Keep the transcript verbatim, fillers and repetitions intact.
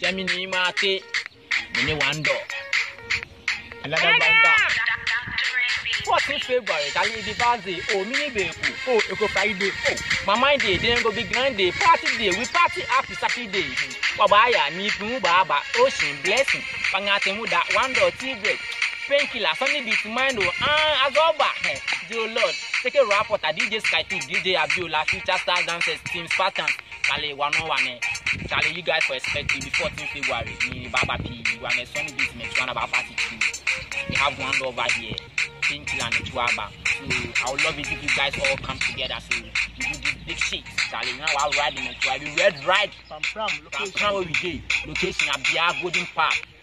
Gemini Mate, mini one door. Another one door. fourteenth February, I'll leave the birthday. Oh, mini baby. Oh, Eco Friday. Oh, my mind day, then go big grand day, party day. We party after Saturday. Wabaya, Nipu, Baba, Ocean, Blessing, Pangate Muda, one door, tea break, painkiller, Sunday beat mind. Ah, Azoba. Dear Lord, take a rap at D J Sky two, D J Abdullah, Future Stars Dancers, Team Spartans. Charlie, one on one. Charlie, you guys for expecting the fourteenth February. Me, Baba P, you are a Sunday beat, make one about party two. We have one over here. Painkiller and Chuaba. So I would love it if you guys all come together. So you do this big shit. Charlie, now I'll ride in it. So I be red ride from from location where we did. Location at Bia Golden Park.